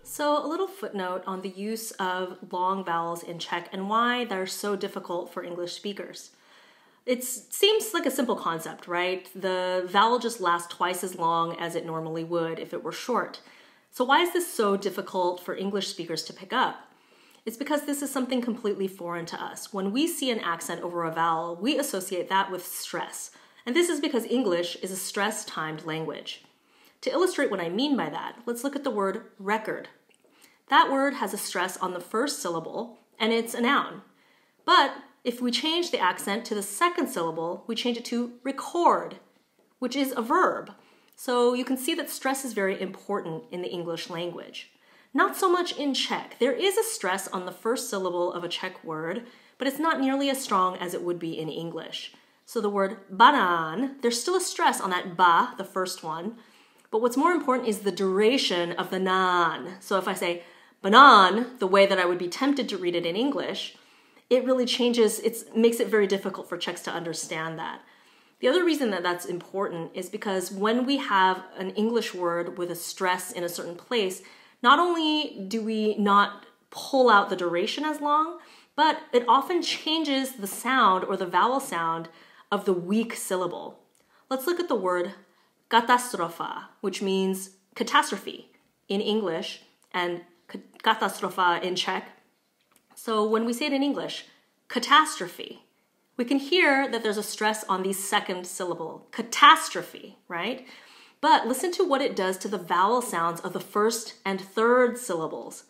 So a little footnote on the use of long vowels in Czech and why they're so difficult for English speakers. It seems like a simple concept, right? The vowel just lasts twice as long as it normally would if it were short. So why is this so difficult for English speakers to pick up? It's because this is something completely foreign to us. When we see an accent over a vowel, we associate that with stress. And this is because English is a stress-timed language. To illustrate what I mean by that, let's look at the word record. That word has a stress on the first syllable, and it's a noun. But if we change the accent to the second syllable, we change it to record, which is a verb. So you can see that stress is very important in the English language. Not so much in Czech. There is a stress on the first syllable of a Czech word, but it's not nearly as strong as it would be in English. So the word banán, there's still a stress on that ba, the first one, but what's more important is the duration of the nan. So if I say banan, the way that I would be tempted to read it in English, it really changes, it makes it very difficult for Czechs to understand that. The other reason that that's important is because when we have an English word with a stress in a certain place, not only do we not pull out the duration as long, but it often changes the sound or the vowel sound of the weak syllable. Let's look at the word katastrofa, which means catastrophe in English and katastrofa in Czech. So when we say it in English, catastrophe, we can hear that there's a stress on the second syllable, catastrophe, right? But listen to what it does to the vowel sounds of the first and third syllables.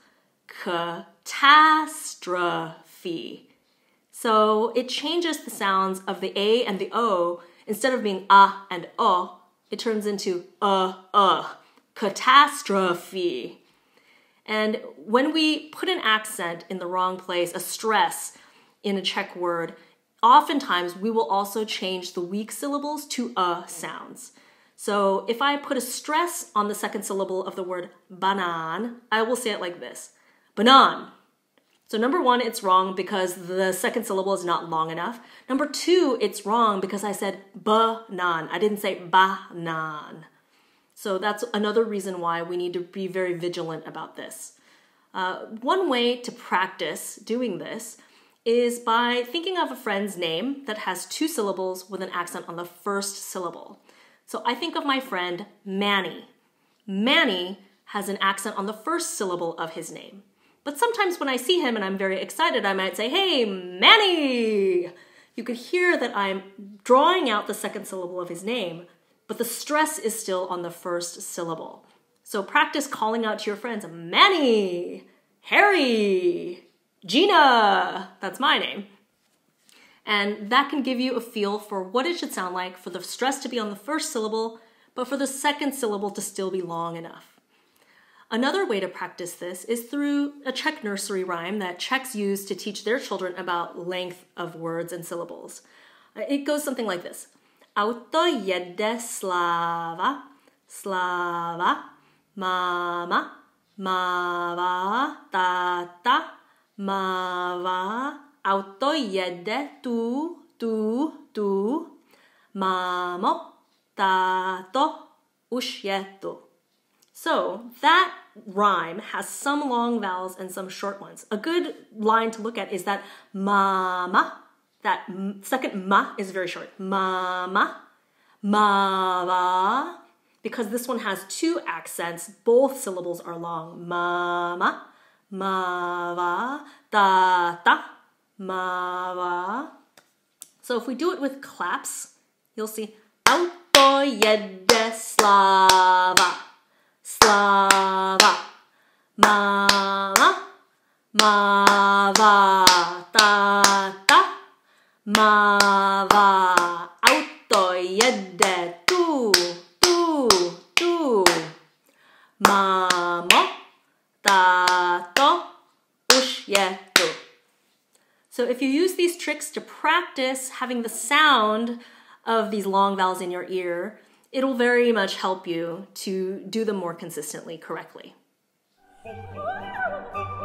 Catastrophe. So it changes the sounds of the A and the O. Instead of being A and O, it turns into catastrophe. And when we put an accent in the wrong place, a stress in a Czech word, oftentimes we will also change the weak syllables to sounds. So if I put a stress on the second syllable of the word banan, I will say it like this, banan. So number one, it's wrong because the second syllable is not long enough. Number two, it's wrong because I said banan. I didn't say banan. So that's another reason why we need to be very vigilant about this. One way to practice doing this is by thinking of a friend's name that has two syllables with an accent on the first syllable. So I think of my friend Manny. Manny has an accent on the first syllable of his name. But sometimes when I see him and I'm very excited, I might say, "Hey, Manny!" You could hear that I'm drawing out the second syllable of his name, but the stress is still on the first syllable. So practice calling out to your friends, Manny, Harry, Gina, that's my name. And that can give you a feel for what it should sound like for the stress to be on the first syllable, but for the second syllable to still be long enough. Another way to practice this is through a Czech nursery rhyme that Czechs use to teach their children about length of words and syllables. It goes something like this. Auto jede sláva, sláva, máma, mává, táta, mává, auto jede tu, mámo, táto, už je tu. So that rhyme has some long vowels and some short ones. A good line to look at is that mama. That second ma is very short. Mama, mava. Because this one has two accents, both syllables are long. Mama, mava, tata, mava. So if we do it with claps, you'll see auto jede slava, slava, mama, mava, tata, mává, auto jede tu, mámo, táto, už je tu. So if you use these tricks to practice having the sound of these long vowels in your ear, it'll very much help you to do them more consistently correctly.